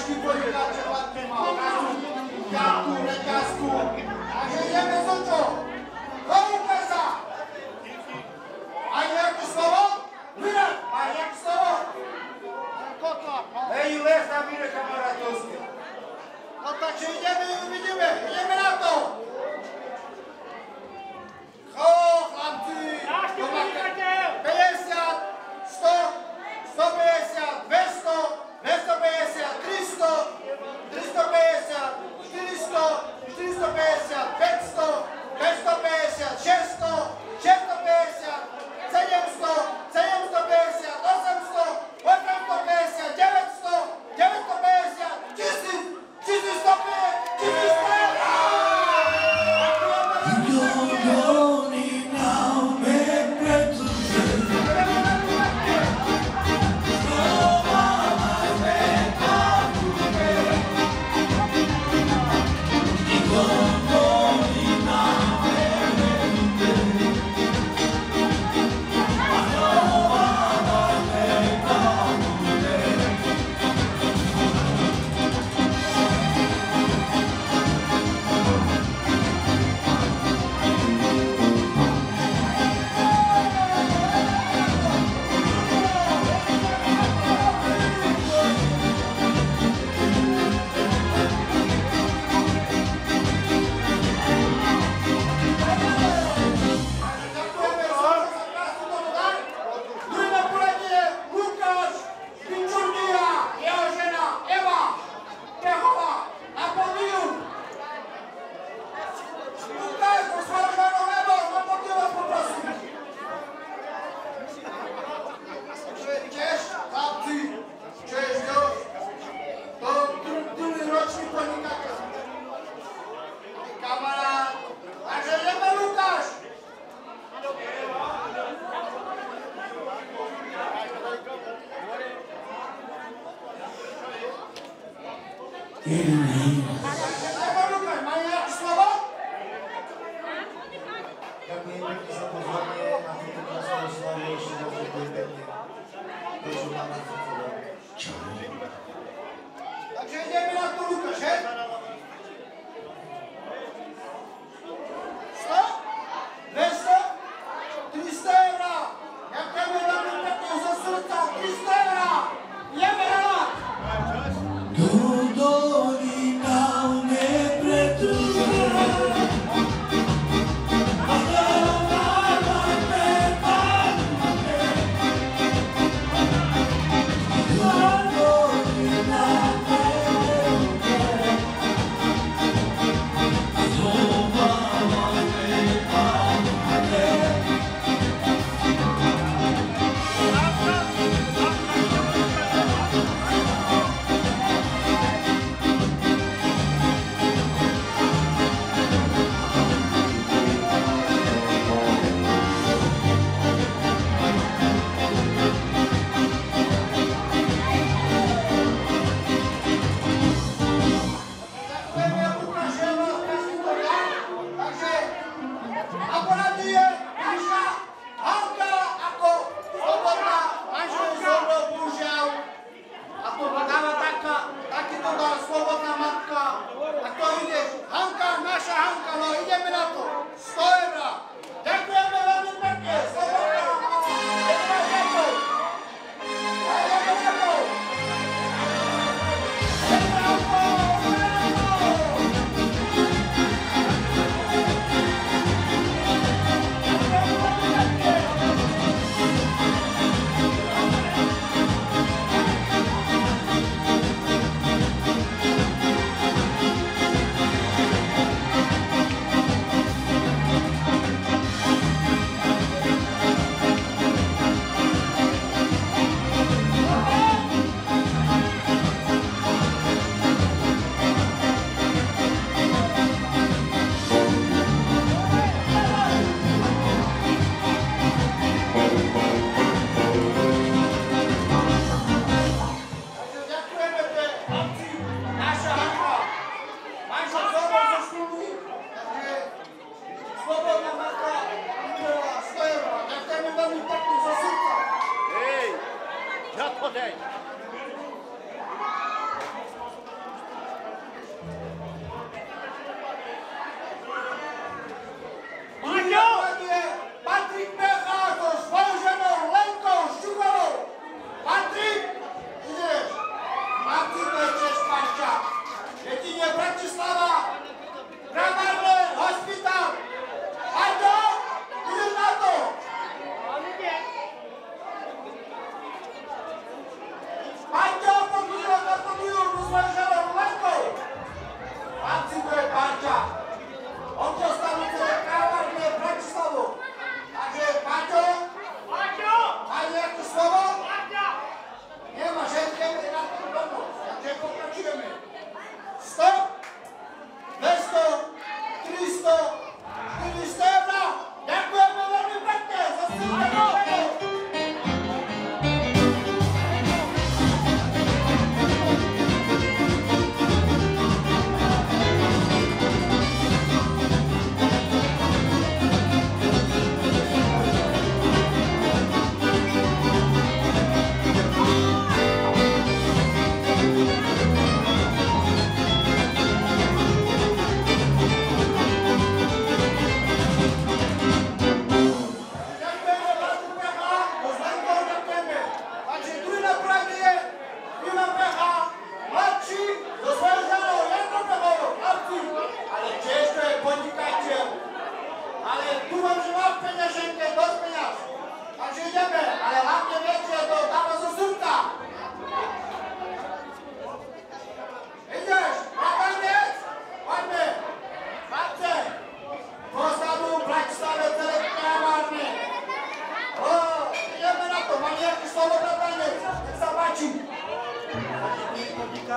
ročky podnikáče Vládky mal ťapku, reťazku. Takže ideme z očo. Koľúka sa. Aj nejaké slovo? Vyra, aj nejaké slovo? Hej, les na víne kamarátovské. No takže ideme, uvidíme. Ideme na to. Chlapci. 50, 100, 150, 200, 250, 300, 350, 400, 450, 500, 550, 600, 650, 700, 750, 800, 850, 900, 950, 1000, 1150, 1100.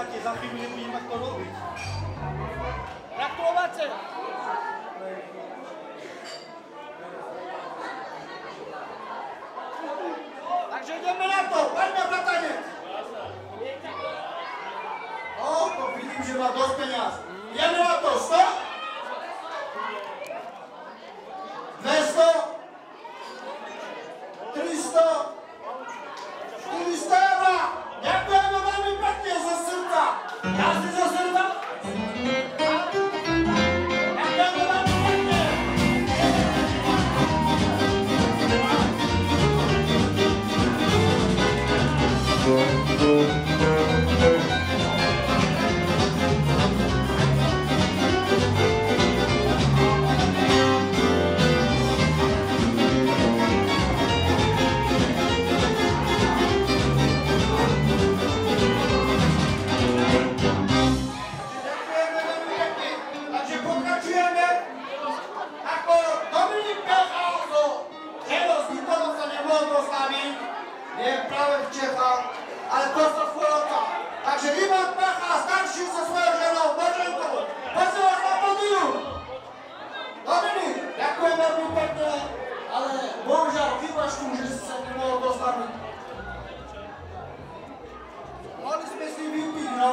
Počúvajte, za chvíľu nebudem mať to robiť. Gratulujte! Takže ideme na to, poďme bratanec! To vidím, že má dosť peniaz. Ideme na to, 100? 200? 300? 400 eur! Ďakujeme veľmi pekne zo srdca! Jasne zo srdca? Ďakujeme veľmi pekne! Nie práve v Čechách, ale prosto v Chorvátska. Takže Ivan Pacha, starší so svojou ženou, Boženkou, pozývaš na pódium. Dominik, ďakujem veľmi pekne, ale bohužiaľ chýbaš tu, že si sa nemohol dostaviť. Mohli sme si vypiť, no.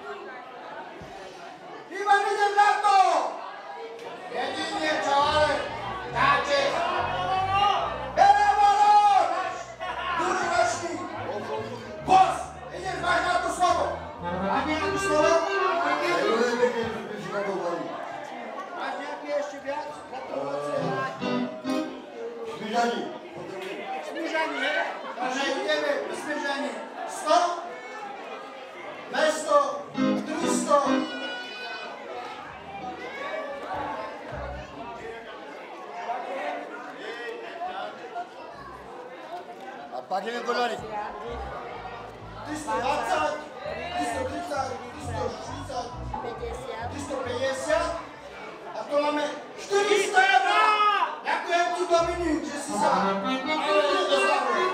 Ivan, idem na to! Jedine, čo ale, dáte. Boss, ideš, máš na to slovo. Máš nejakú slovo? Máš nejaký ešte viac? Smižani. Smižani, he? Takže ideme, Smižani. 100, 200, 300. A pak ideme doľari. 320, 330, 340, 350 a to máme 400 eur! Ďakujem ti, Dominik, že si sa dostavil.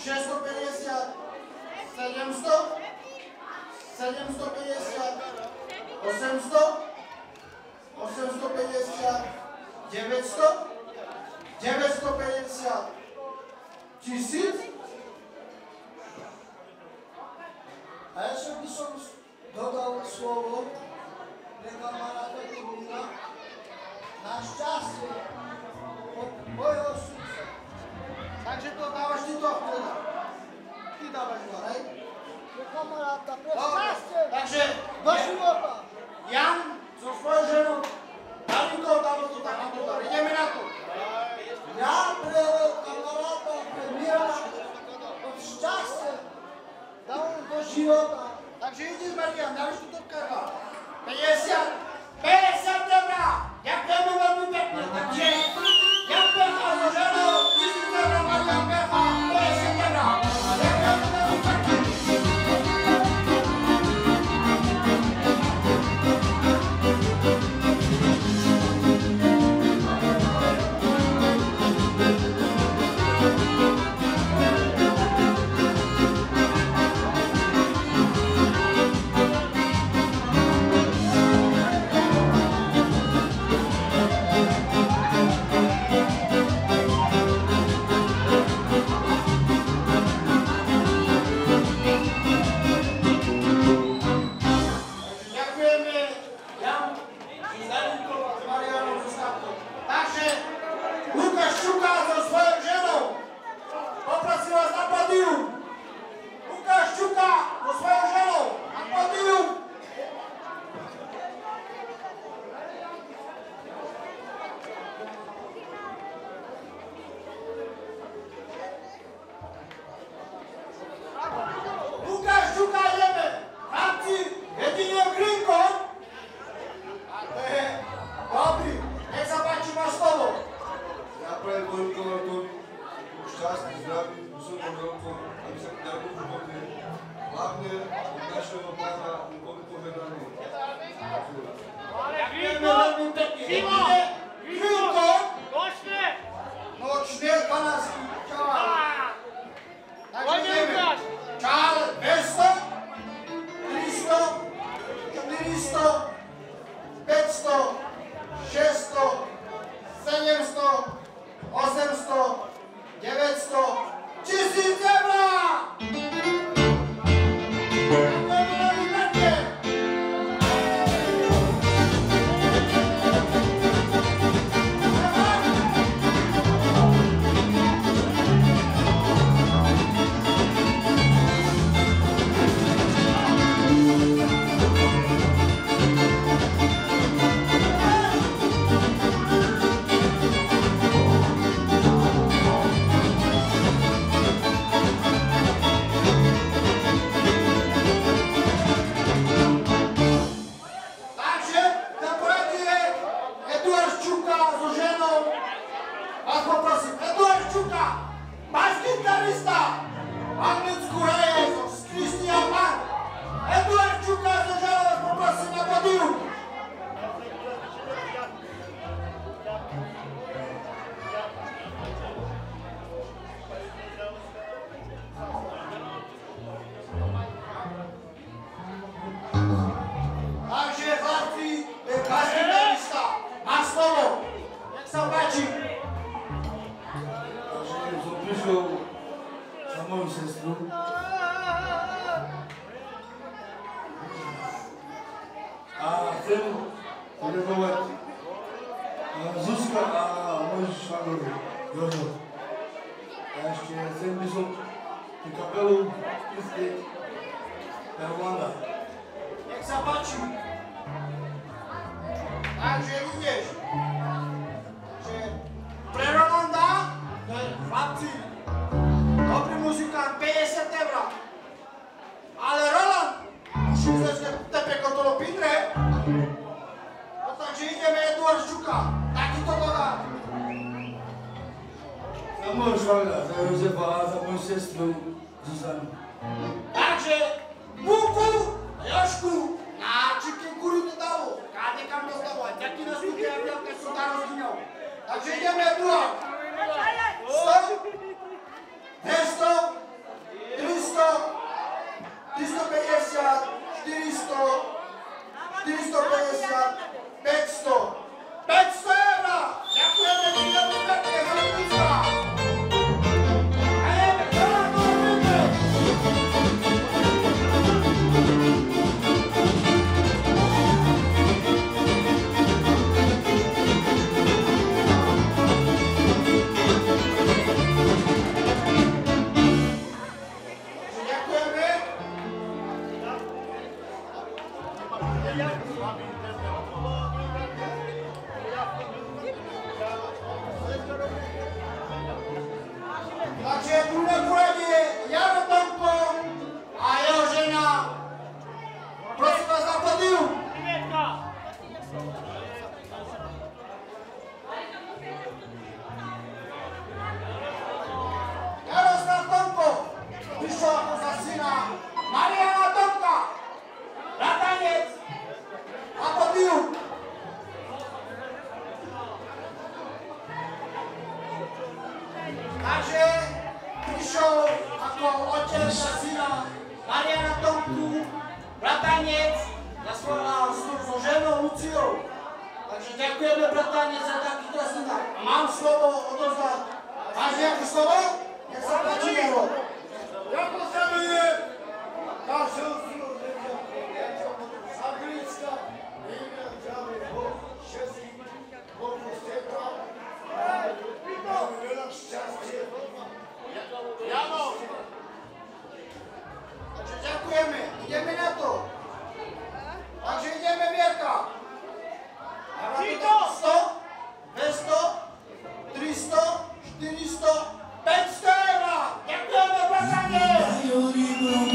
650, 700, 750, 800, 850, 900, 950, 1000. A jeszcze by som dodał słowo dla kamarada Kurmina. Na szczęście moje osób. Także to dałaś ty to wtedy. Ty dałaś dalej. Kamarada, przeszczęście! Także Do żywota! Jan ze swoją żoną dali to, dało to tak, to dalej. Idziemy na to. Ja kamarada premiera od szczęścia dałem do żywota. Także idziesz Marian, dałeś tu do kawa. 50 dobra. Dziękujemy wam pięknie. Także Jan Pecha ze żoną, 10 dobra Marian Pecha, 50 dobra. Dziękujemy wam pięknie. Takže Buku, Jošku, a čiky kuru to dało, kade kam dostawać, jaki nas tu jak są tam rozginął. Także idziemy tu. 100, 200, Takže prišiel ako otec a syna Mariana Tomku, bratanec so ženou Luciou. Takže ďakujeme bratanec za takýto syna. Mám slovo odozdať. Máš nejaké slovo? Nech sa páči, Jaro. Ja postavujem našu z Anglicka, Emilia Džavi, všetci, Bohu Steka, máme veľa šťastie. Jano! Takže ďakujeme, ideme na to. Takže ideme, Mierka. Dáme to 100, 200, 300, 400, 500 eur. Ďakujeme, bratanec.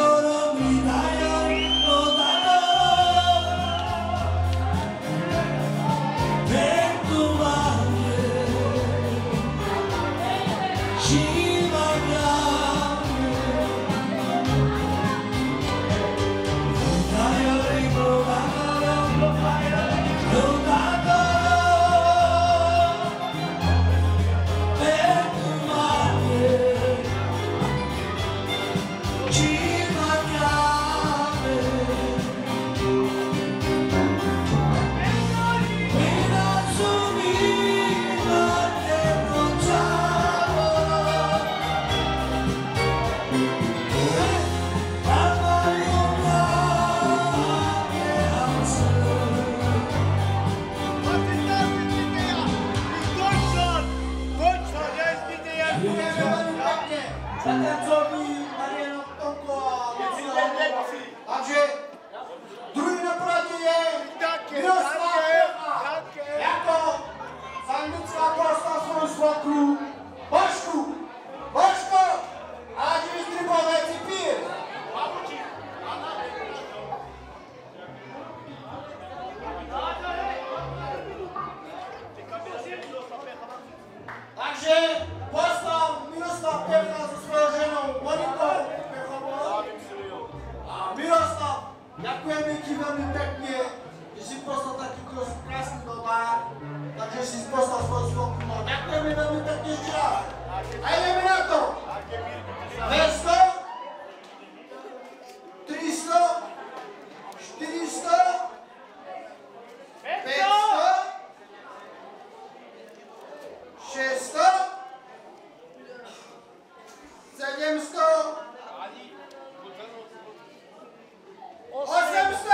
Bratancovi Mariano Tomko a Lucia. Takže druhý na poradí je Miroslav Pecha. Jako z Anglicka poslal svoju svokru Božku. Božko! A ti vystribol veci pír. Takže poslal Miroslav Pecha so svojou ženou Monikou Pechovou. A Miroslav, ďakujeme ti veľmi pekne, že si poslal taký krásny dodár, takže si poslal svoju svokru. No, ďakujeme veľmi pekne ešte raz. A ideme na to. 200, 300, 400, 500, 600, 700, 800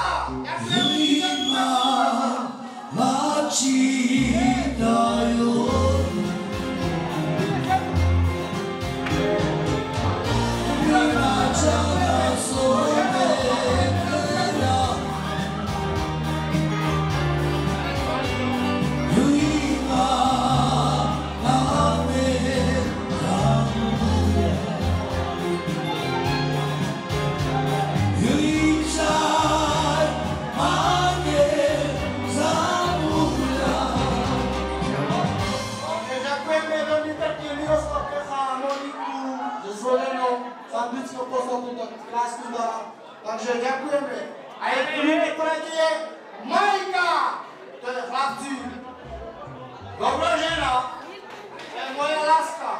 Takže ďakujeme. A je druhé poradie Majka. To je chlapci. Dobrá žena. To je moja láska.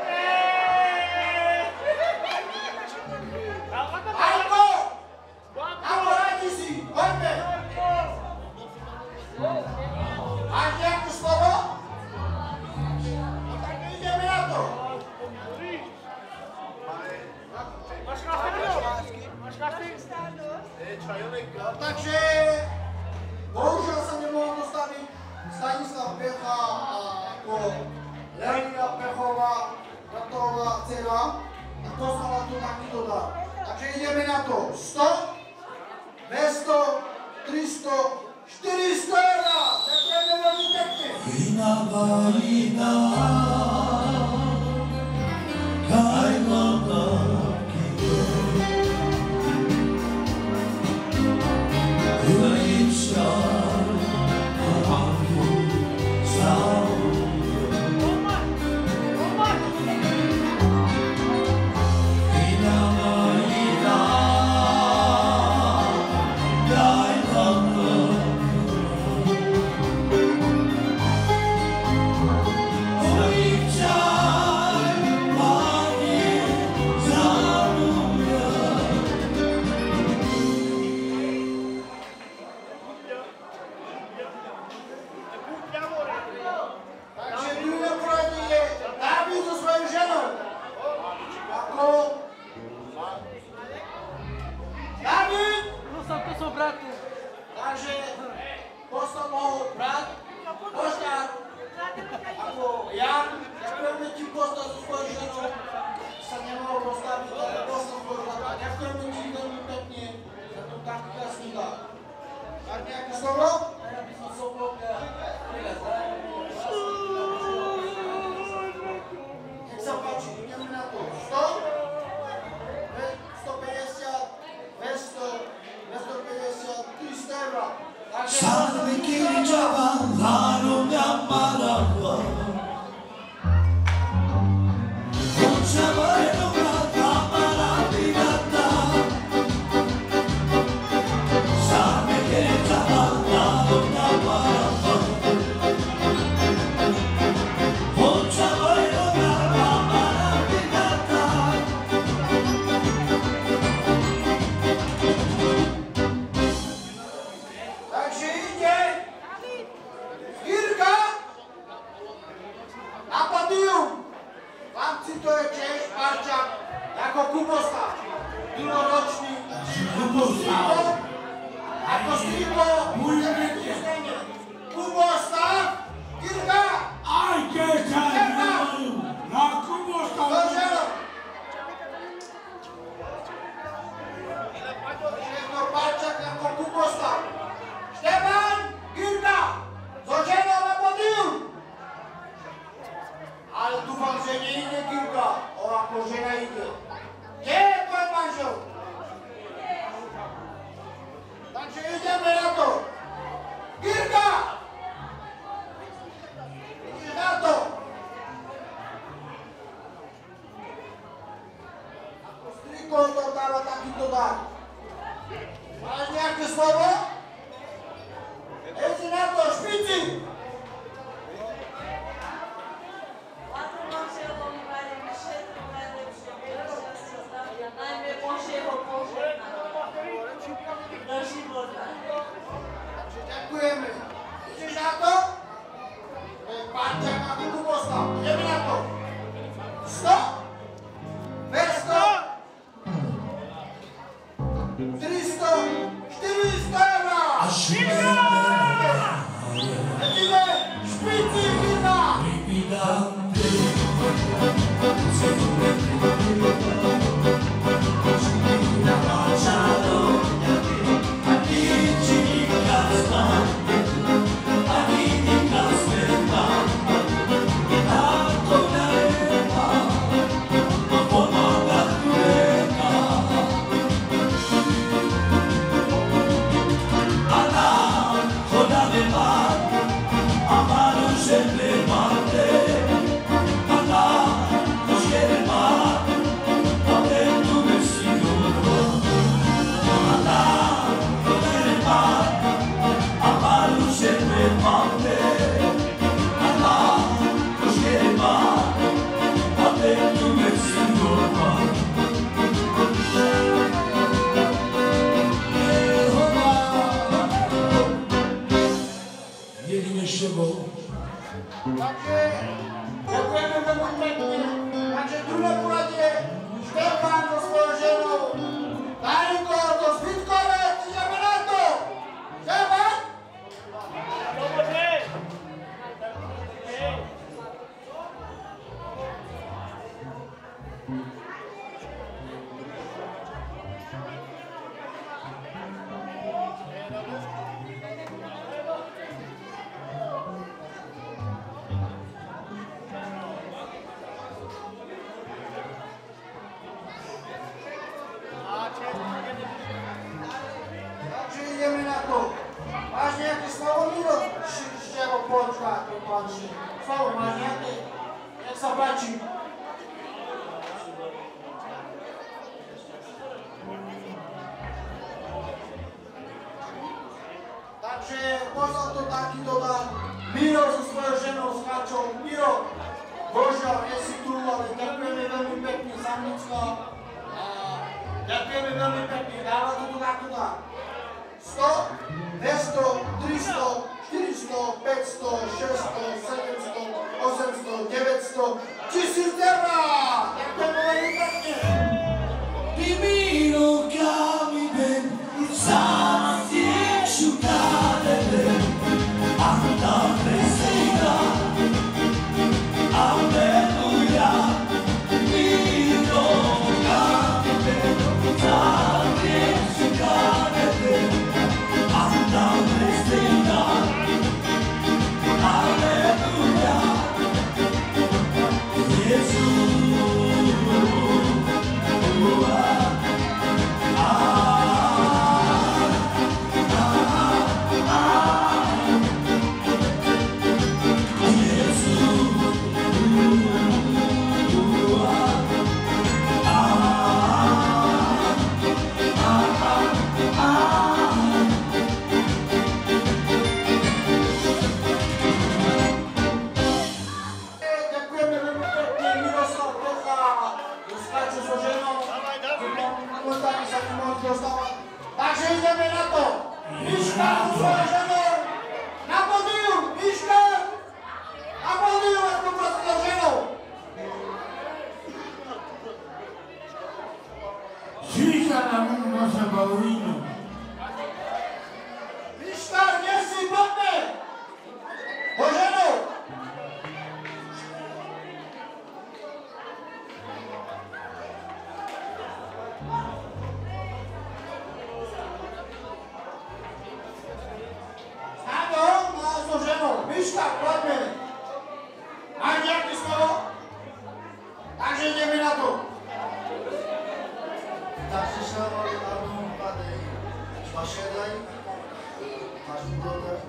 Majko! Ako radí si? Poďme. Máš nejaké slovo? Tak ideme na to. Takže bohužiaľ sa nemohol dostaviť Stanislav Pecha ako Lenina Pechová, bratová dcera, a poslala tu takýto dar. Takže ideme na to. 100, 200, 300, 400 eur. Ďakujeme veľmi pekne. Oj, so svojou ženou sa nemohol postaviť, ale bol som svoj žlata. Ďakujeme ti veľmi pekne za to taký krásny dar. Máš nejaké slovo? Ja by som slovo nech sa páči, ideme na to. 100, 150, 200, 250, 300 eur. Salve che giava la non ammarava non c'aveva una maravillata salve che giava la non ammarava non c'aveva una maravillata Takže ide Jirka na pódium. Chlapci, to je tiež parťák ako Kubostav. Dlhoročný Kubostav. Ako Stribo. Kubostav. Jirka. Aj keď sa nemajú na Kubostav So ženou. Je to parťák ako Kubostav. Štefan, Jirka, so ženou na pódium. Ale dúfam, že nejde Jirka, ako žena ide. Kde je tvoj manžel? Takže ideme na to. Jirka! Ideš na to. Ako striko to dáva takýto dar. Máš nejaké slovo? Ejte na to, špici! Ładnym manżelom prajem wszystko najlepsze, szczęścia, zdrowia, najmniej Bożego pożegnania do żywota. Ďakujeme. Ideš na to? To je parťák ako Kubostav. Ideme na to. 100, 200, 300, 400 eur. Ideme, špici, Jirka! Takže ďakujeme veľmi pekne. Takže druhé poradie Štefan so svojou ženou. Darinko zo Zvitkovec, ideme na to. Štefan? Takže ideme na to. Máš nejaké slovo, Miro? Števo, počkaj, páči. Slovo máš nejaké? Nech sa páči. Takže poslal to takýto dar. Miro so svojou ženou s Kačou. Miro, božiaľ, nie si tu, ale ďakujeme veľmi pekne za mnicko. Ďakujeme veľmi pekne, dáva to tu takto dar. 100, 200, 300, 400, 500, 600, 700, 800, 900, 1000 eur! Ďakujeme veľmi pekne! Dimmi non chiami ben il santi asciugare andate sera alleluia Takže ideme na to. Miška so svojou ženou. Na pódium, Miška. Na pódium vás poprosím so ženou. Chica na nossa baúina. Miška, nie si poďme. Po ženou. Miška, poďme. Máš nejaké slovo? Takže ideme na to. Tak si sa album padej. Švašedaj. Máš to tak.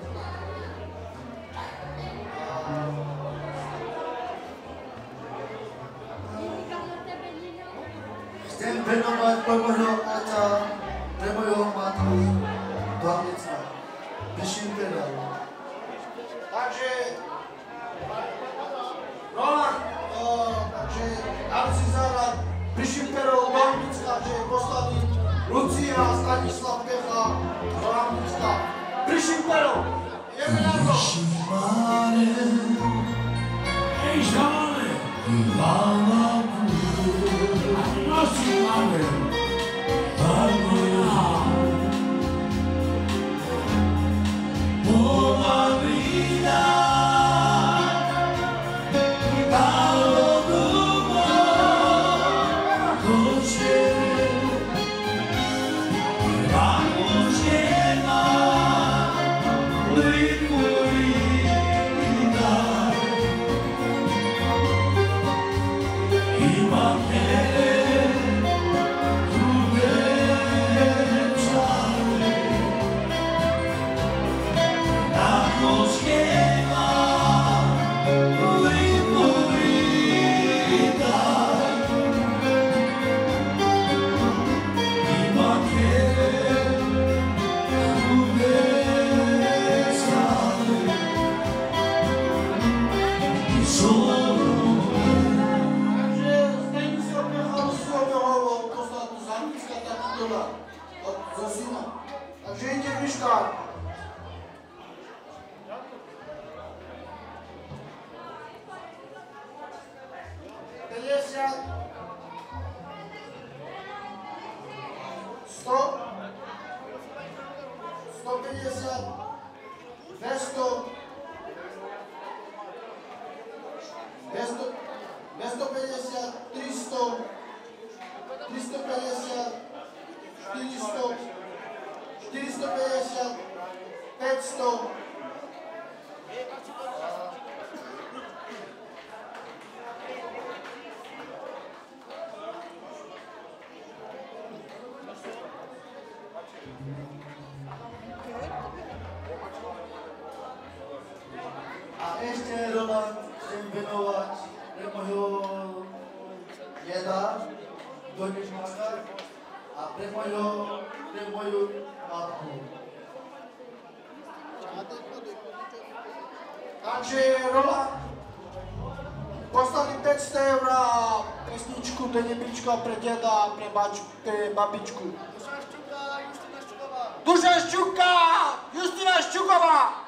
Chcem venovať pre môjho otca, pre mojho matku, do Anglicka. Peším teda. Takže, Roland, takže, aby si zahrať Prišimperov do Anglicka, že poslali Lucia, Stanislav Pecha do Anglicka. Prišimperov, ideme na to. Hej, žále, láva bude, nosí máme, harmonia. Bola vida, dalo doma, koče, ramožena, likurida. Ima kere, krude čare, tako schema, likurida. Ima kere, krude čare, i solo. Takže Stanislav Pecha si obehoval poslať z Anglicka taký dolar zo syna. Takže ide Miška. A ešte Roland chcem venovať pre môjho deda, Doniš Makar, a pre moju matku. Takže Roland, poslali 500 eur a pesničku do nebička pre deda a pre babičku. Duša Šťuka, Justina Šťuková.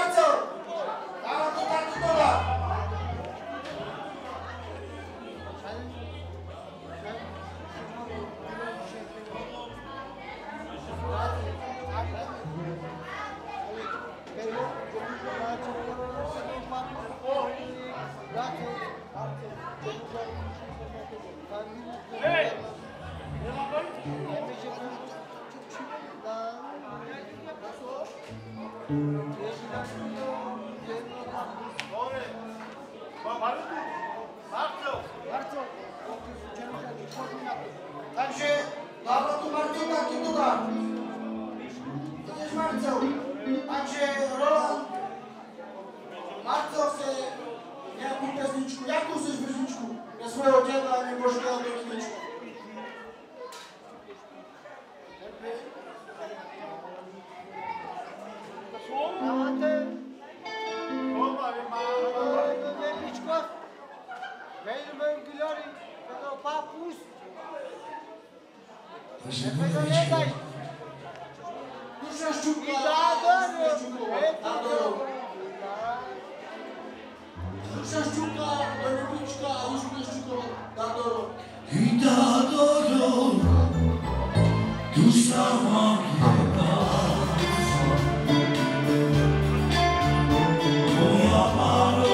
Marcel! Dávam to taký dolar. Takže dáva tu Marcel taký dolar. Ideš Marcel. Takže Roland, Marcel chce nejakú pesničku. Jakú chceš pesničku? Ja svojho deda nemôžu dať do pesničku. Duša Ščuka, Duša Ščuka, Verubička, Duša Ščukova, Dadoro. I Dadoro, tu sama jedna. Moja Maro,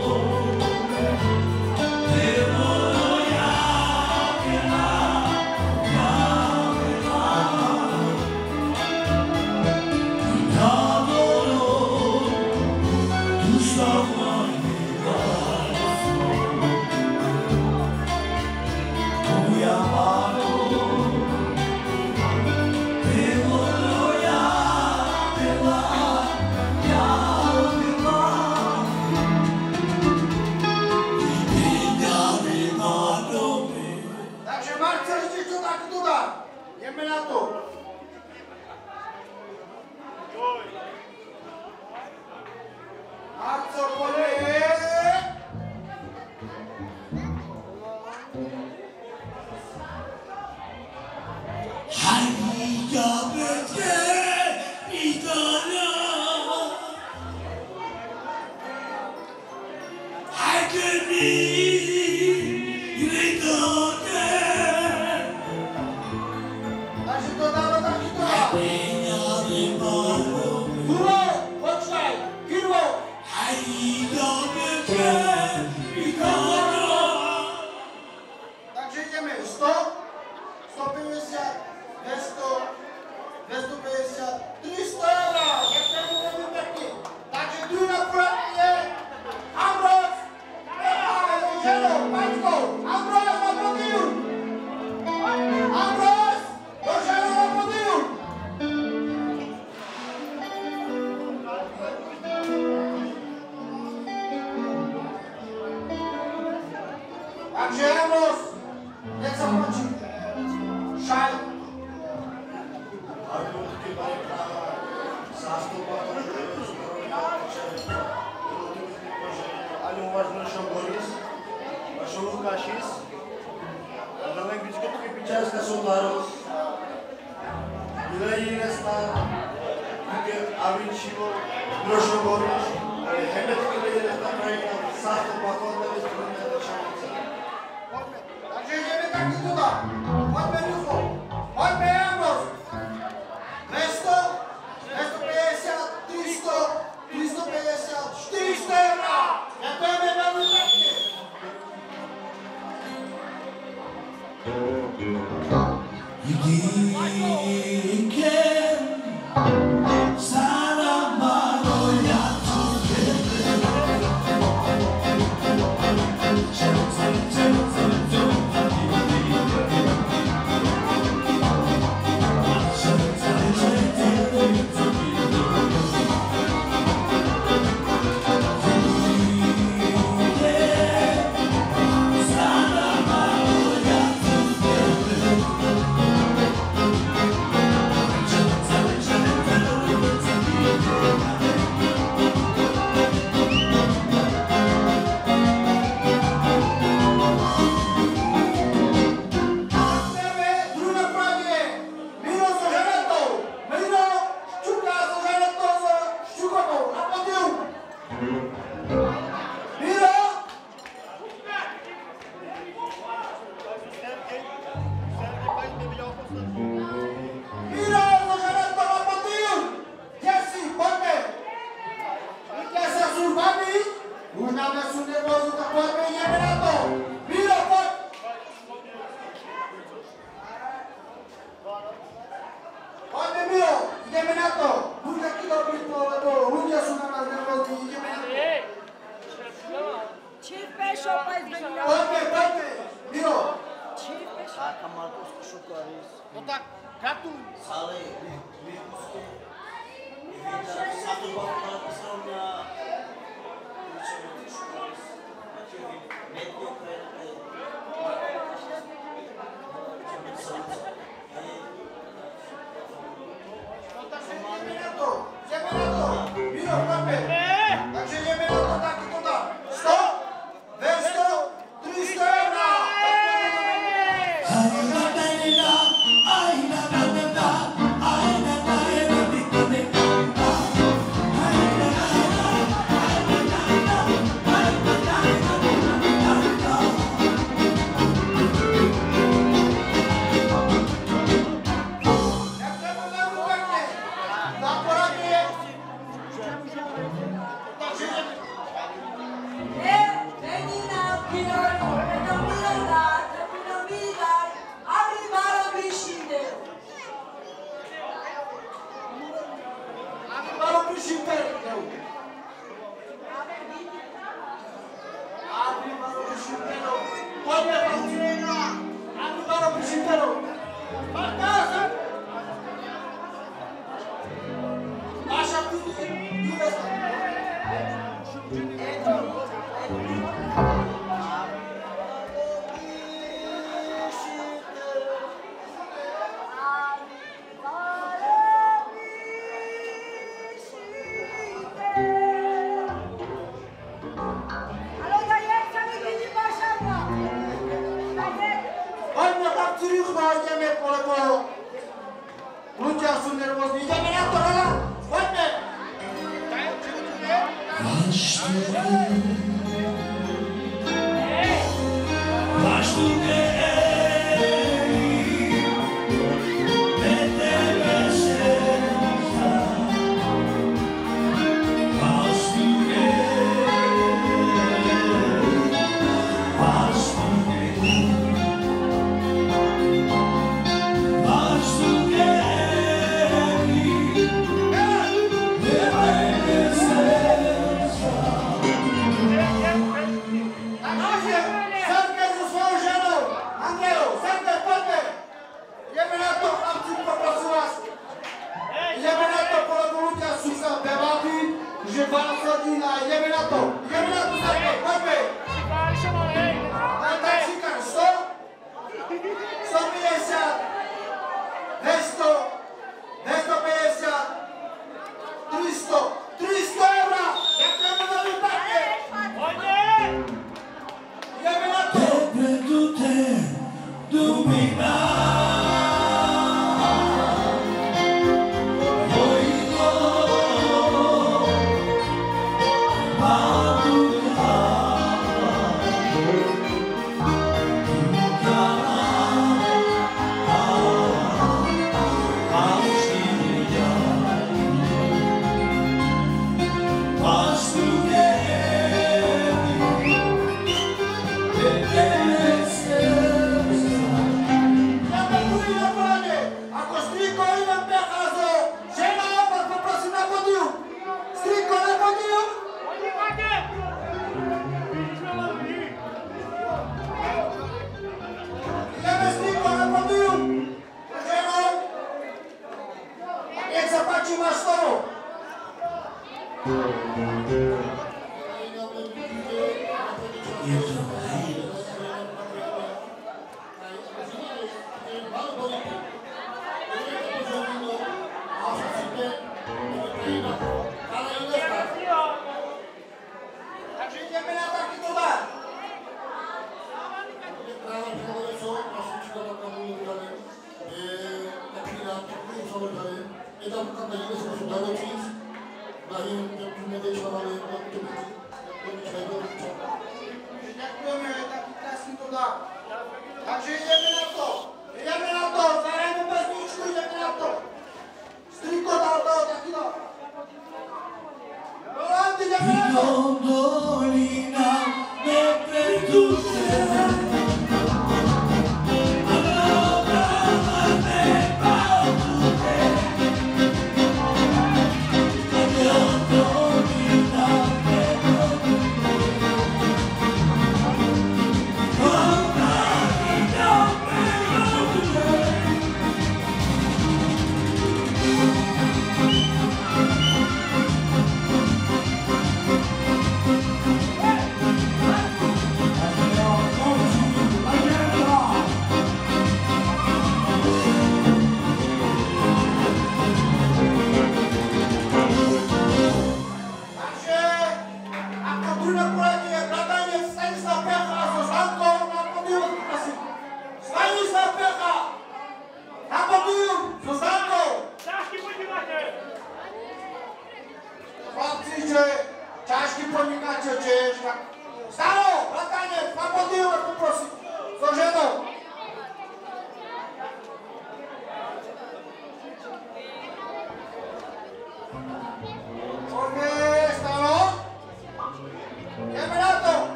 te moja vina, I Dadoro, tu sama jedna. Moja Maro, te voglio ja bila, ja bila. Takže Marcel, ideš to taký dolar. Ideme na to. Marcel, poďme. Takže to dáva taký dolar. Kurvo, počkaj, kurvo. Takže ideme 100, 150, 200, 250, 300 eur. Ďakujem veľmi pekne. Takže tu na poradí je Ambros, Ženo, Paťko, Ambros na pódium. Ambros, do Ženo na pódium. Takže Ambros, nech sa páči. Šaj. Ali uważniejszą Boris, waszą Kasis, Dalek Biskopki Piczarska Solarus, ile stan, Avincivo, Drożo Boris, Hebetki ile stan Rajka, Sato Bakon, Takže ideme taký dolar. Poďme rýchlo. Poďme Ambros. 200, 250, 300, 350, 400 eur. Ďakujeme veľmi pekne. Thank you.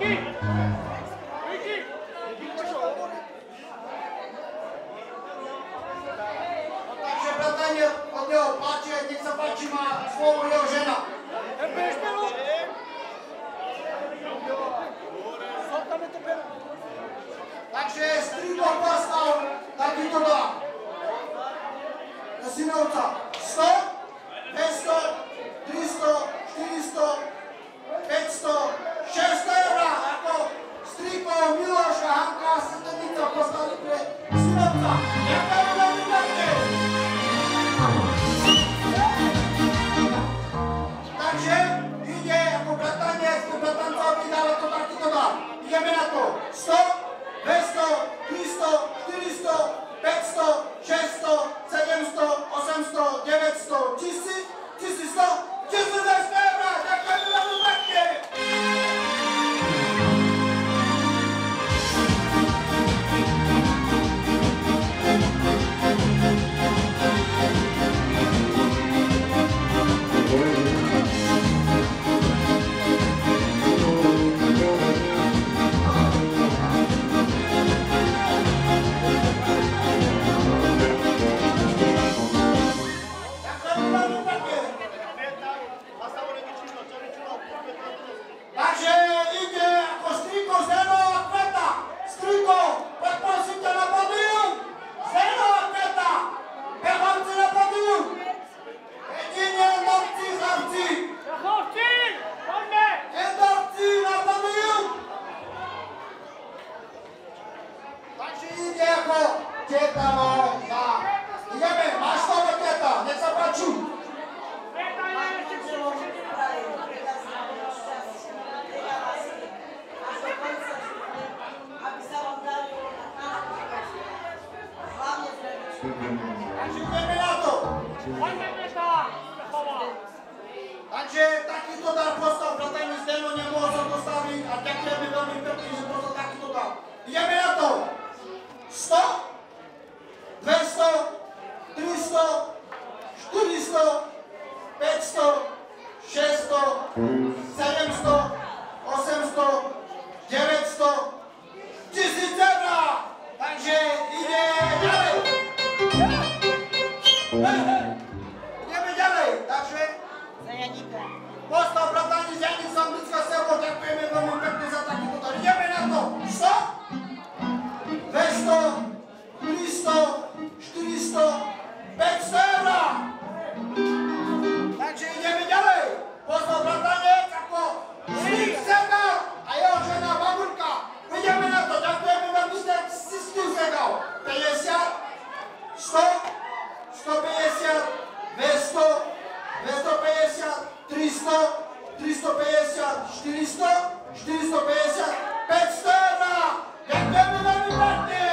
Takže bratanie od neho páči, nech sa páči, má slovo jeho žena. Takže strigo postav takýto dá. Do synovca 100, 200, 300, 400, 500, 600 eur ako striko Miloša Hanka a Srdenica postavili pre synovca. Ďakujem veľmi pekne. Takže ide ako bratanec, po bratancovi dáva to takýto dá. Ideme na to. 100, 200, 300, 400, 500, 600, 700, 800, 900, 1000, 1100, 1200 eur. Ďakujem veľmi pekne. Takže ide ako striko Zdeno a Kveta. Striko, poprosím ťa na pódium. Zdeno a Kveta. Bechovci na pódium. Jedine Endorci, chlapci. Endorci na pódium. Takže ide ako teta za. Ideme, máš slovo teta, nech sa páči. Takže ideme na to. Takže takýto dar postav, bratanie Zdeno nemohol sa postaviť a ďakujeme veľmi pekne, že postav takýto dar. Ideme na to. 100, 200, 300, 400, 500, 600, 700, 800, 900, 1000 eur. Takže ide ďalej. Ideme ďalej. Takže postav bratanie z Janica Anglická Sebo, ďakujeme veľmi pekne za takýto dar. Ideme na to. 100, 200, 300, 400, 500 eur. Takže ideme ďalej. Postav bratanec ako Slik Segal a jeho žena Babulka. Ideme na to. Ďakujeme veľmi si Slik Segal. 50, 100, 150, 200, 250, 300, 350, 400, 450, 500 eur. Ďakujeme veľmi pekne.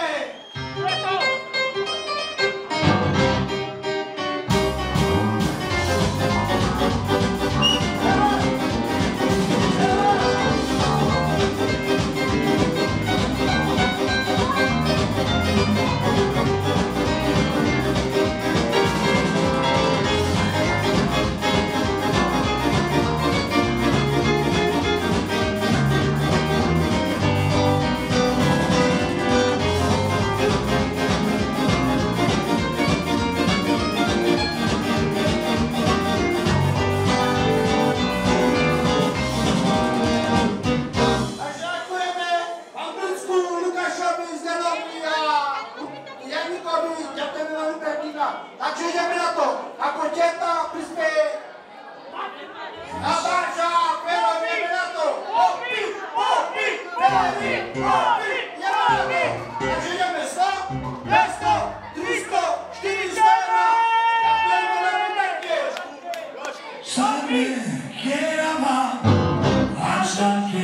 Takže ideme na to, ako teta prispieje Natáša, Fero, ideme na to. Popi, Feri, ideme na to. Takže ideme 100, 200, 300, 400 eur. Ďakujeme veľmi pekne. Sami quiera hasta que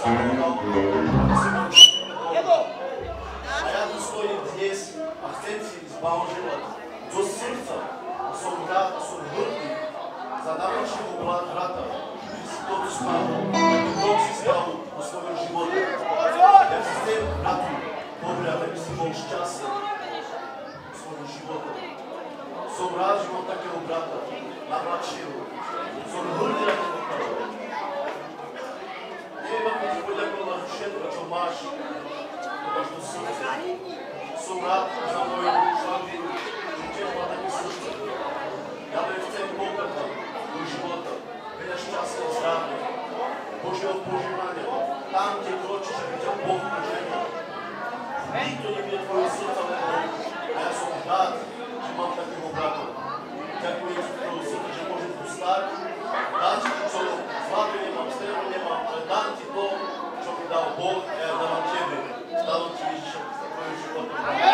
A ja tu stojím dnes a chcem si zblahoželať zo srdca. A som rád a som hrdý za najlepšieho brata, že si toto spravil, to si spravil vo svojom živote. Ja si chcem bratu povedať, aby si bol šťastný vo svojom živote. Som rád, že mám takého brata, najmladšieho. Som hrdý na toho brata. Neviem, ako ti poďakovať za všetko, čo máš. To máš do srdca. Som rád za moju šlambinu, že tiež má také srdce. Ja len chcem pokrvať do života, veľa šťastia a zdravia, Božieho požehnania. Tam, kde kročíš, aby ťa Boh požehnal. Nikto nebude tvojho srdca len Boh. A ja som rád, že mám takého brata. Ďakujem z tvojho srdca, že môžem tu stať. Dám ti, čo zlato nemám, strelu nemám, ale dám ti to, čo mi dal Boh a ja dávam tebe. Dávam ti Ježiša za tvojho života.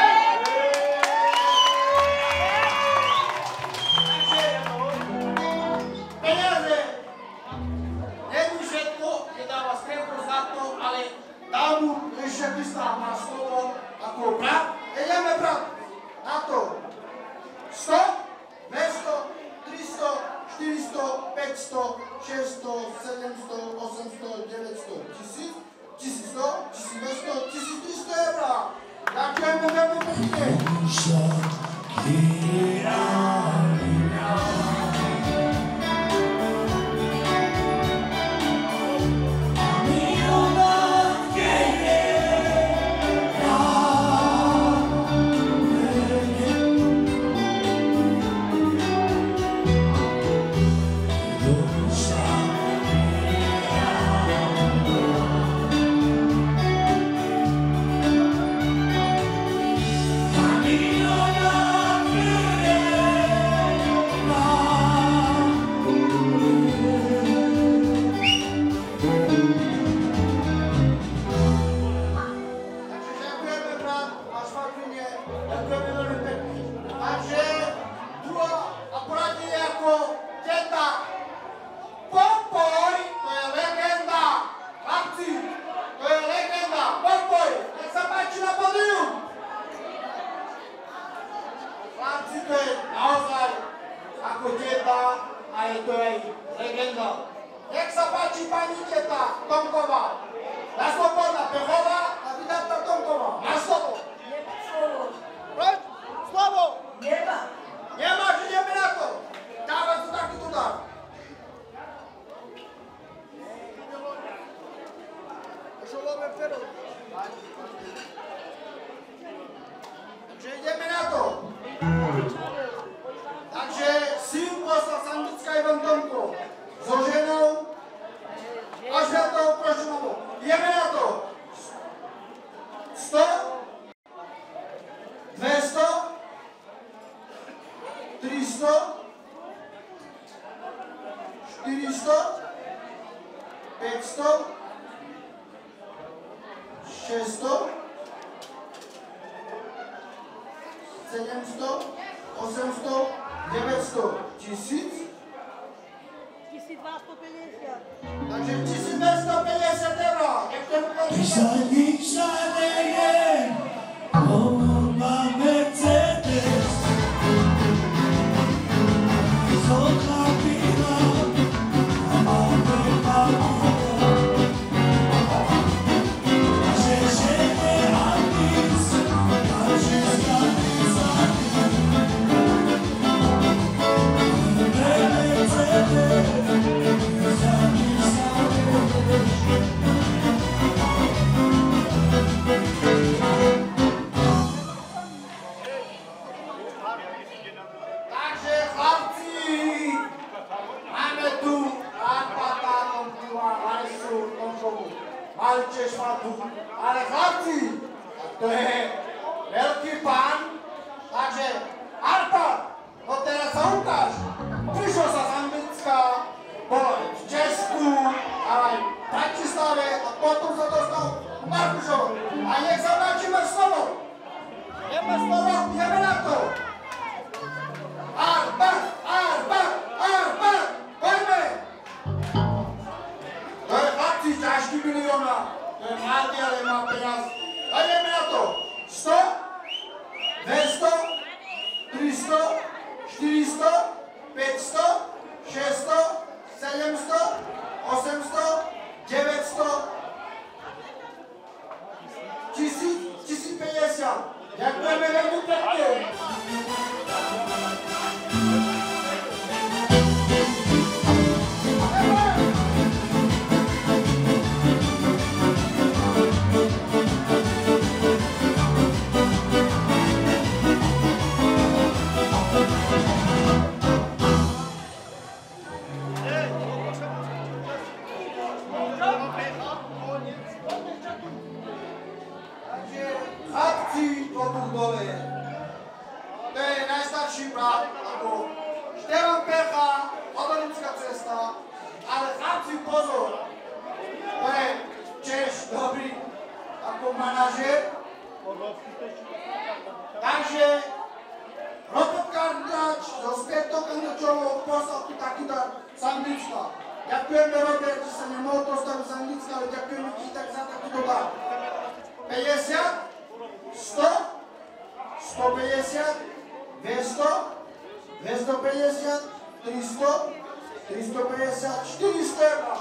Peniaze není všetko, že dáva strechu za to, ale dá mu Ježiša Krista má slovo ako brat. Ideme, brat, na to. 100, 200, 300, 400, 500, 600, 700, 800, 900, 1000, 1100, 1200, 1300 eur. Ďakujeme veľmi pekne. Marina, to je mladý, ale má peniaz. A ideme na to. 100, 200, 300, 400, 500, 600, 700, 800, 900, 1000, 1050. Ďakujeme veľmi pekne. Chlapci, klobuch dole. To je najstarší brat, ako Štefan Pecha, Odonická cesta, ale chlapci pozor, to je Češ dobrý ako manažer. Takže Robert Kardač so Spätou Kandačovou poslal tu taký dar z Anglicka. Ďakujeme, Robert, že sa nemohol postaviť z Anglicka, ale ďakujeme ti tak za takýto dar. 50, 100, 150, 200, 250, 300, 350, 400 eur.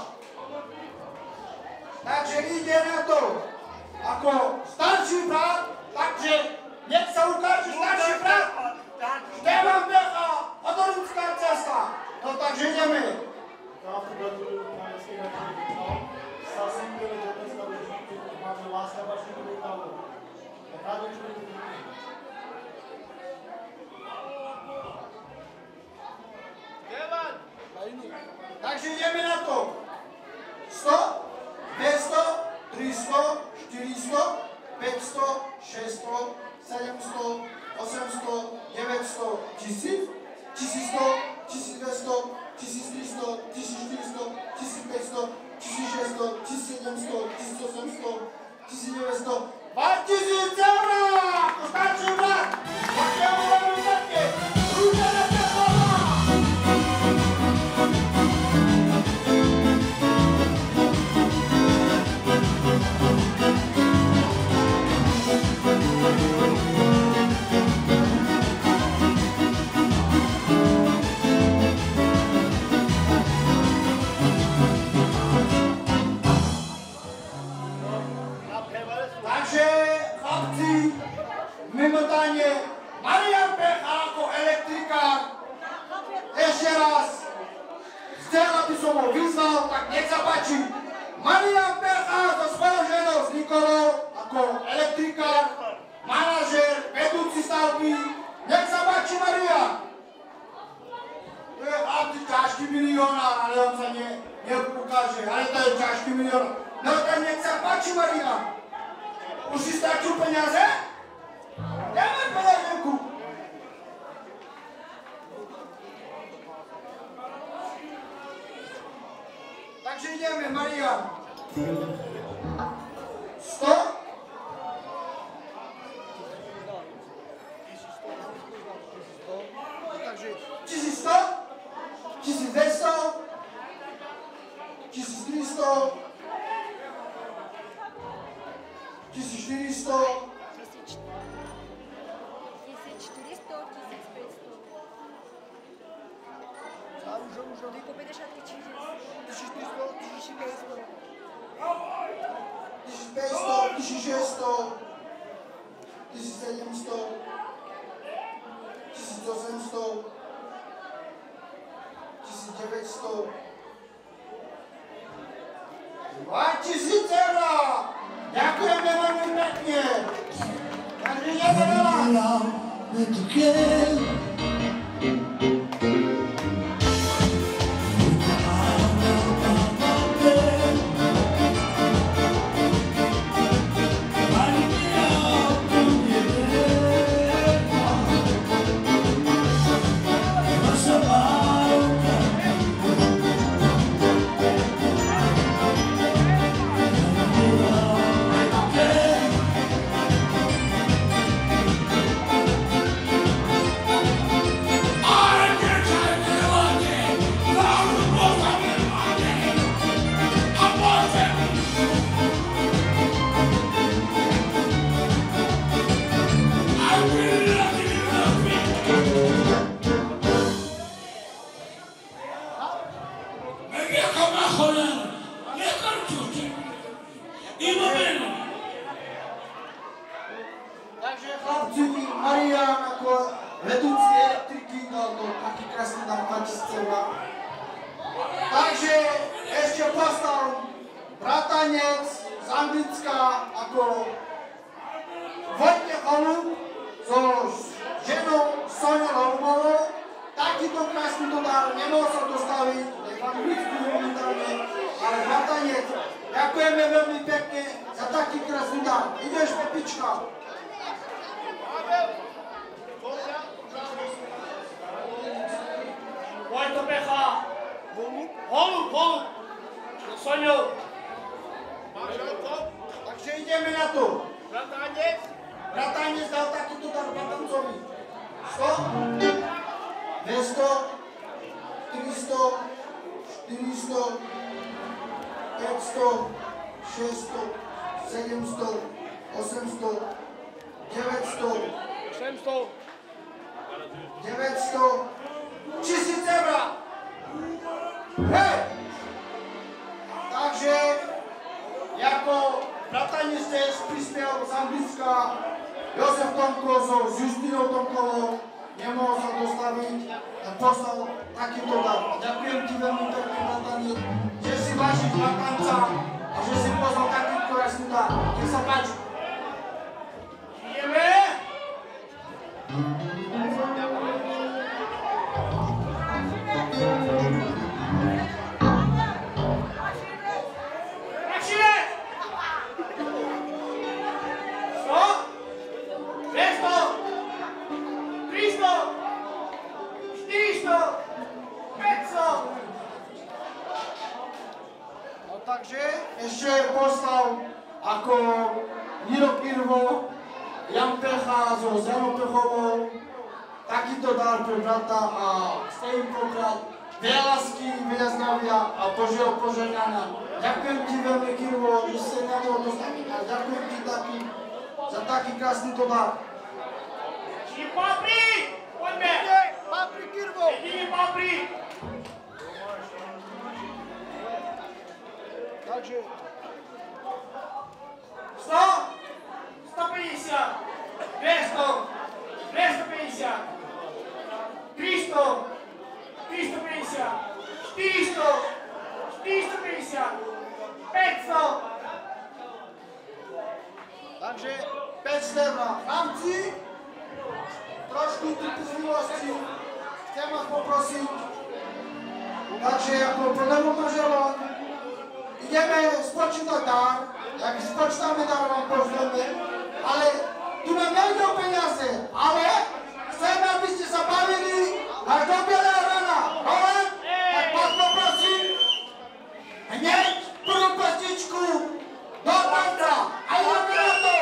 Takže ide na to ako starší brat, takže nech sa ukáže starší brat. Štefan Pecha, Odonická cesta. No takže ideme. Takže ideme na to. 100, 200, 300, 400, 500, 600, 700, 800, 900, 1000, 1100, 1200, 1300, 1400, 1500, 1600, 1700, 1800, 1900, 2000 eur! To starší brat! Ďakujem veľmi pekne! Rúža na Petrova! Takže, chlapci, momentálne Marian Pecha ako elektrikár. Ešte raz, chcel, aby som ho vyzval, tak nech sa páči. Marian Pecha so svojou ženou s Nikolou ako elektrikár, manažer, vedúci stavby. Nech sa páči, Marian. To je chlapci ťažký miliónár, ale on sa neukáže, ale to je ťažký miliónár. No tak nech sa páči, Marian. Už si stačil peniaze? Dáme peňaženku. Takže ideme, Marian. 100. Takže 1100, 1200, 1300, 1400, 1600, 1700, 1800, 1900, 2000 eur! Ďakujeme veľmi pekne! Takže ideme veľa! Takže chlapci, Marian ako vedúci elektriky dal to taký krásny dar 2000 eur. Takže ešte postal bratanec z Anglicka ako Vojtech Holub so ženou Soňou Holubovou. Takýto krásny dar nemohol sa dostaviť, je v Anglicku momentálne, ale bratanec, ďakujeme veľmi pekne za taký krásny dar. Ideš, Pepička. Vojto Pecha! Holub! So Soňou! Takže ideme na to. Bratanec! Bratanec dal takýto dar bratancovi. 100, 200, 300, 400, 500, 600, 700, 800, 900, 1000 eur. Hej! Takže, jako bratanec dnes prispiel z Anglicka Jozef Tomko s Justinou Tomkovou, nemohol sa dostaviť a poslal takýto dar. Ďakujem ti veľmi pekne, bratanec, že si vážiš bratanca a že si poslal taký krásny dar. Nech sa páči. Ideme! Takže ešte poslal ako Niro Kirvo, Jan Pecha so Zanou Pechovou takýto dar pre brata a stejím poklad veľa lásky, veľa zdravia a Božieho požehnania. Ďakujem ti veľmi, Kirvo, že si na to dostaviť a ďakujem ti za taký krásny to dar. Čiže Papri! Poďme! Papri, Kirvo! Jedine Papri! Takže 100, 150, 200, 250, 300, 350, 400, 450, 500. Takže 500 eur. Chlapci, trošku trpezlivosti, chcem vás poprosiť. Takže ako prvému manželom ideme spočítať dar, jak spočítáme dar vám pošleme, ale tu nám nejde o peniaze, ale chceme, aby ste sa bavili až do bieleho rana. Ale, tak vás poprosím, hneď prvú pestičku do tanca a ideme na to.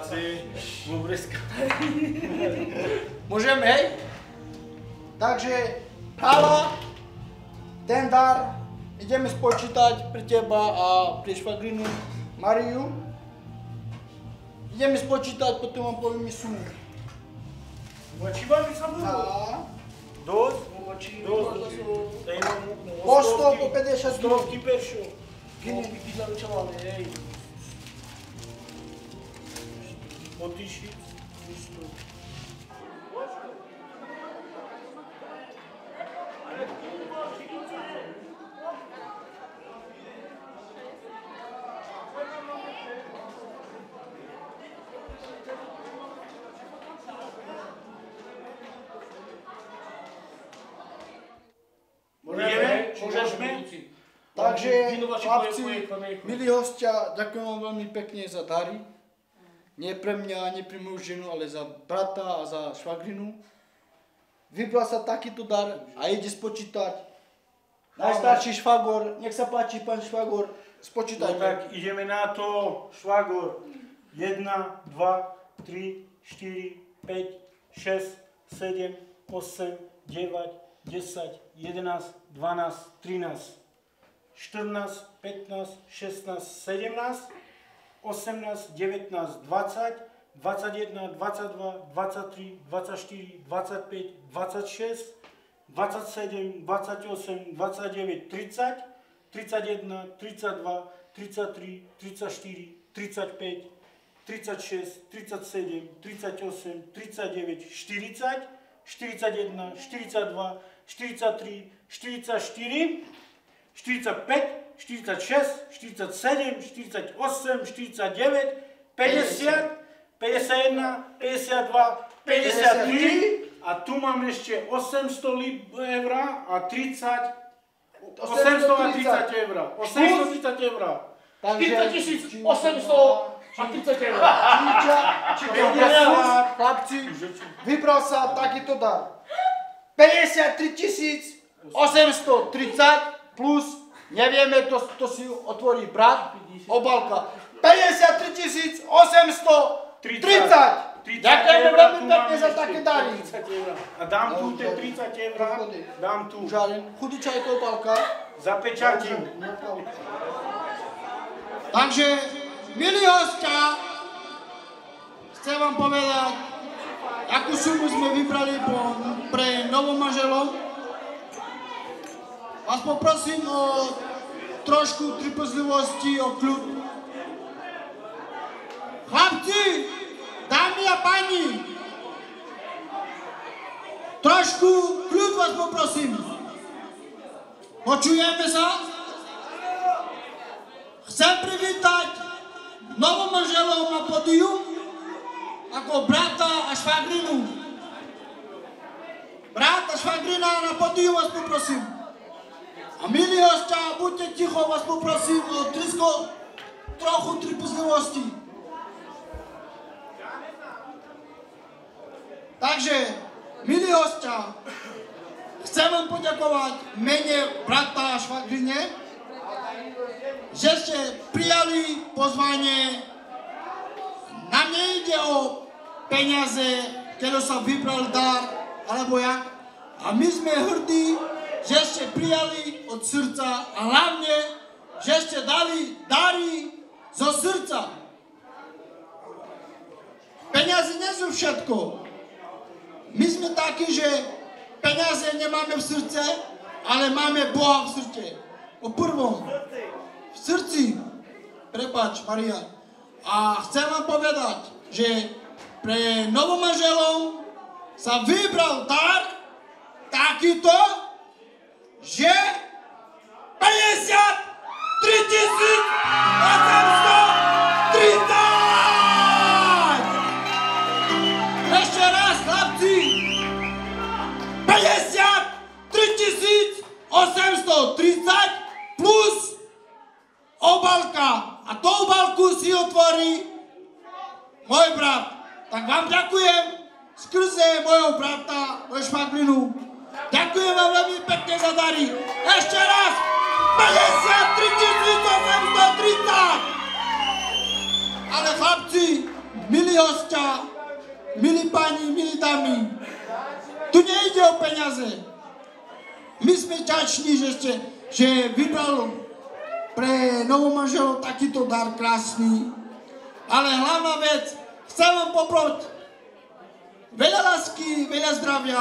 Môžeme, hej? Takže, Hala, ten dar ideme spočítať pre teba a pre švagrinu Mariu. Ideme spočítať, potom vám povieme sumu. Počívali sa budú? Dosť? Dosť. Po 100, po 50 Stovky peršo. Kino by ti zaručovali, hej. Po 1000. Môžeme? Takže, chlapci, milí hostia, ďakujem vám veľmi pekne za dary. Nie pre mňa, nie pre moju ženu, ale za brata a za švagrinu. Vybral sa takýto dar a ide spočítať. Najstarší švagor, nech sa páči, pán švagor, spočítajte. No tak ideme na to, švagor. 1, 2, 3, 4, 5, 6, 7, 8, 9, 10, 11, 12, 13, 14, 15, 16, 17, 18, 19, 20, 21, 22, 23, 24, 25, 26, 27, 28, 29, 30, 31, 32, 33, 34, 35, 36, 37, 38, 39, 40, 41, 42, 43, 44, 45, 46, 47, 48, 49, 50, 51, 52, 53 a tu mám ešte 800 eur a 30, 830 eur. 830 eur. 40 830 eur. Chlapci, vybral sa takýto dar. 53 830 plus, nevieme, to si otvorí brat, obálka. 53 830. Ďakujeme veľmi pekne za také dary. A dám tu tie 30 eur, dám tu. Chudičajko obálka. Zapečatím. Takže, milí hostia, chcem vám povedať, akú sumu sme vybrali pre novomanželov. Vás poprosím o trošku trpezlivosti, o kľud. Chlapci, dámy a páni, trošku kľud vás poprosím. Počujeme sa? Chcem privítať novomanželov na pódiu ako brata a švagrinu. Brat a švagrina na pódiu vás poprosím. A milí hostia, buďte ticho, vás poprosím o trochu trpezlivosti. Takže, milí hostia, chcem vám poďakovať v mene brata a švagrine, že ste prijali pozvanie. Nám nejde o peniaze, keď sa vybral dar, alebo jak. A my sme hrdí, že ste prijali od srdca a hlavne, že ste dali dary zo srdca. Peniaze nie sú všetko. My sme takí, že peniaze nemáme v srdce, ale máme Boha v srdce. O prvom. V srdci. Prepáč, Maria. A chcem vám povedať, že pre novomanželov sa vybral dar takýto, že 53 830! Ešte raz, chlapci! 53 830 plus obálka. A tú obálku si otvorí môj brat. Tak vám ďakujem skrze mojho brata, moju švagrinu. Ďakujem vám veľmi pekne za dary. Ešte raz! 53 830! Ale chlapci, milí hostia, milí pani, milí dámy, tu nejde o peniaze. My sme ťační, že vybral pre novomanželov takýto dar krásny. Ale hlavná vec, chcem vám poprosiť veľa lásky, veľa zdravia.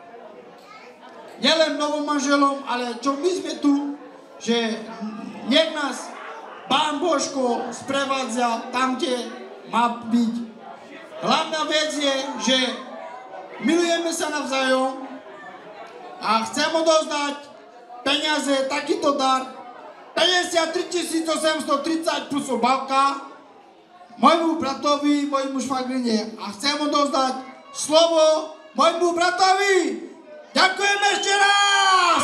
Nielen novomanželom, ale čo my sme tu, že nech nás Pán Božko sprevádza tam, kde má byť. Hlavná vec je, že milujeme sa navzájom a chcem odozdať peniaze, takýto dar, 53 830 plus obálka môjmu bratovi, môjmu švagrine. A chcem odozdať slovo môjmu bratovi. Ďakujem ešte raz!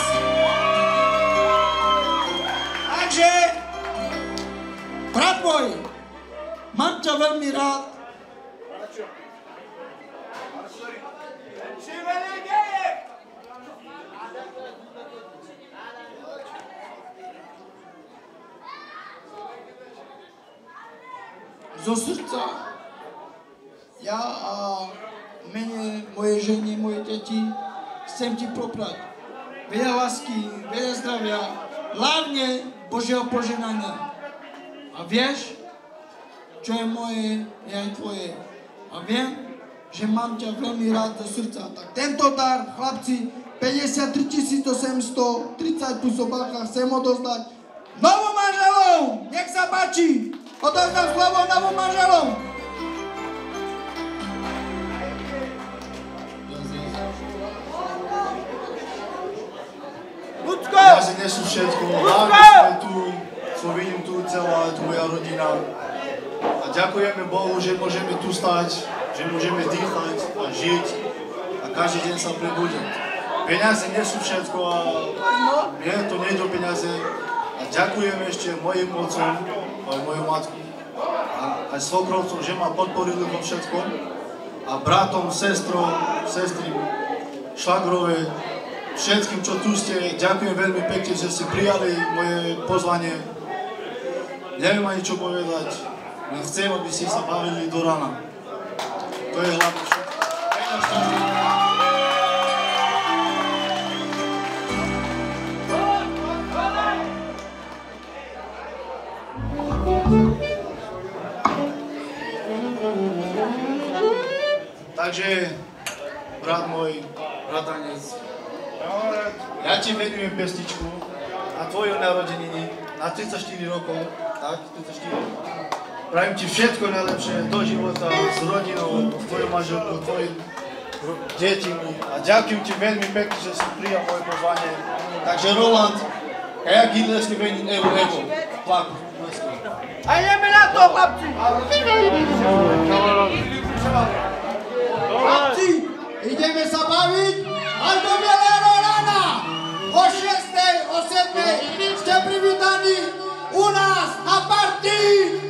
Takže, brat môj, mám ťa veľmi rád. Zo srdca ja a mene mojej ženy, moje deti chcem ti poprať veľa lásky, veľa zdravia, hlavne Božieho požehnania. A vieš, čo je moje, je aj tvoje. A viem, že mám ťa veľmi rád zo srdca. Tak tento dar, chlapci, 53 830 plus obálka chcem odozdať novomanželom. Nech sa páči! Odozdám slovo novým manželom. Ľudsko! Peniaze nie sú všetko. Hlavne sme tu, vidím tu celá tvoja rodina. A ďakujeme Bohu, že môžeme tu stať, že môžeme dýchať a žiť a každý deň sa prebudiť. Peniaze nie sú všetko a mne to nejde o peniaze. A ďakujem ešte mojim otcom, aj moju matku, aj svokrovcom, že ma podporili vo všetkom. A bratom, sestrom, sestry, švagrove, všetkým, čo tu ste, ďakujem veľmi pekne, že ste prijali moje pozvanie. Neviem ani čo povedať, len chcem, aby ste sa bavili do rána. To je hlavne všetko. Takže, brat môj, bratanec, ja ti venujem pesničku na tvoju narodeniny, na 34 rokov, tak, 34. Prajem ti všetko najlepšie do života, s rodinou, s tvojou manželkou, tvojimi deťmi a ďakujem ti veľmi pekne, že si prijal moje pozvanie. Takže Roland, a jak hitlerský venín Evo, plaku. A ideme na to, chlapci! Chlapci, ideme sa baviť až do bielého rána. O 6:00, o 7:00 ste privítaní u nás na partii.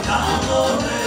Tam dole